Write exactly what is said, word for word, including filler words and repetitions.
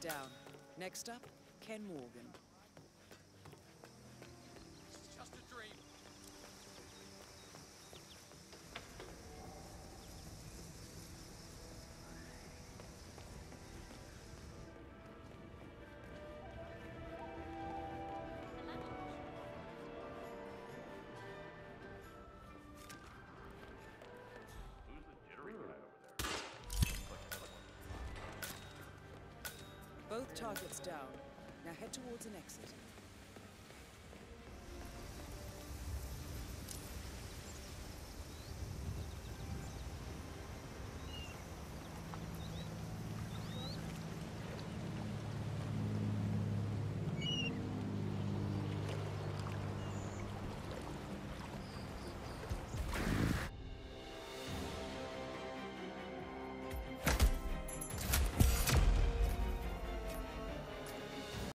down. Next up, Ken Morgan. It's just a dream. Who's the jittery guy over there? Both targets down. Now head towards an exit.